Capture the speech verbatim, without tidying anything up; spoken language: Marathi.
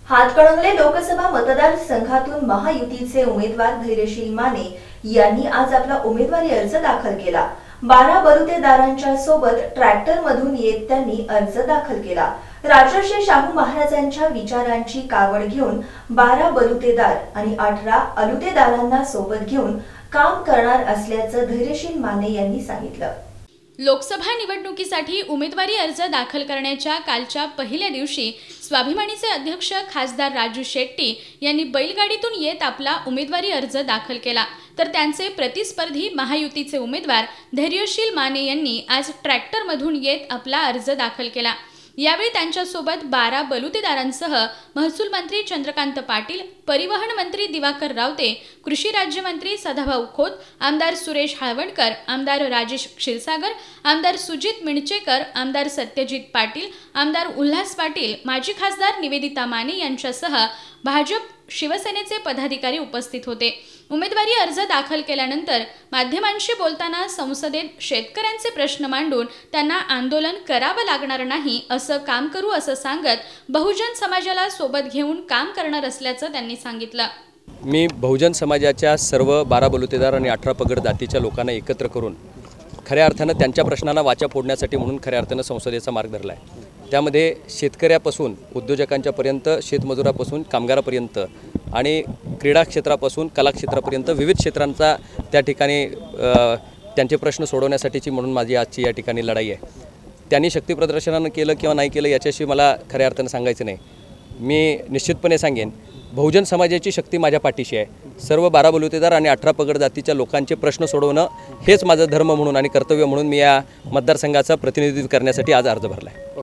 हातकणंगले लोकसभा मतदारसंघातून महायुतीचे उमेदवार धैर्यशील माने यांनी आज आपला उमेदवारी अर्ज दाखल केला। बारा बलुतेदारांच्या सोबत ट्रॅक्टर मधून येत त्यांनी अर्ज दाखल केला। राजर्षी शाहू महाराजांच्या विचारांची कावड घेऊन बारा बलुतेदार आणि अठरा अलुतेदारांना सोबत घेऊन काम करणार असल्याचं धैर्यशील माने यांनी सांगितलं। लोकसभा निवडणुकीसाठी उमेदवारी अर्ज दाखल करण्याच्या कालच्या पहिल्या दिवशी स्वाभिमानीचे अध्यक्ष खासदार राजू शेट्टी यांनी बैलगाडीतून येत आपला उमेदवारी अर्ज दाखल केला, तर त्यांचे प्रतिस्पर्धी महायुतीचे उमेदवार धैर्यशील माने यांनी आज ट्रॅक्टरमधून येत आपला अर्ज दाखल केला। यावेळी त्यांच्यासोबत बारा बलुतेदारांसह महसूल मंत्री चंद्रकांत पाटील, परिवहन मंत्री दिवाकर रावते, कृषी राज्यमंत्री सदाभाऊ खोत, आमदार सुरेश हाळवणकर, आमदार राजेश क्षीरसागर, आमदार सुजित मिणचेकर, आमदार सत्यजित पाटील, आमदार उल्हास पाटील, माजी खासदार निवेदिता माने यांच्यासह भाजप शिवसेनेचे पदाधिकारी उपस्थित होते। उमेदवारी अर्ज दाखल केल्यानंतर माध्यमांशी बोलताना संसदेत शेतकऱ्यांचे प्रश्न मांडून त्यांना आंदोलन करावं लागणार नाही असं काम करू असं सांगत बहुजन समाजाला सोबत घेऊन काम करणार असल्याचं त्यांनी सांगितलं। मी बहुजन समाजाच्या सर्व बारा बलुतेदार आणि अठरा पगड जातीच्या लोकांना एकत्र करून खऱ्या अर्थानं त्यांच्या प्रश्नांना वाचा फोडण्यासाठी म्हणून खऱ्या अर्थानं संसदेचा मार्ग धरला आहे। त्यामध्ये शेतकऱ्यापासून उद्योजकांच्यापर्यंत, शेतमजुरापासून कामगारापर्यंत आणि क्रीडा क्षेत्रापासून कला क्षेत्रापर्यंत विविध क्षेत्रांचा त्या ठिकाणी त्यांचे प्रश्न सोडवण्यासाठीची म्हणून माझी आजची या ठिकाणी लढाई आहे। त्यांनी शक्ती प्रदर्शनानं केलं किंवा नाही केलं याच्याशी मला खऱ्या अर्थानं सांगायचं नाही। मी निश्चितपणे सांगेन, बहुजन समाजाची शक्ती माझ्या पाठीशी आहे। सर्व बारा बलुतेदार आणि अठरा पगड जातीच्या लोकांचे प्रश्न सोडवणं हेच माझं धर्म म्हणून आणि कर्तव्य म्हणून मी या मतदारसंघाचा प्रतिनिधित्व करण्यासाठी आज अर्ज भरला आहे।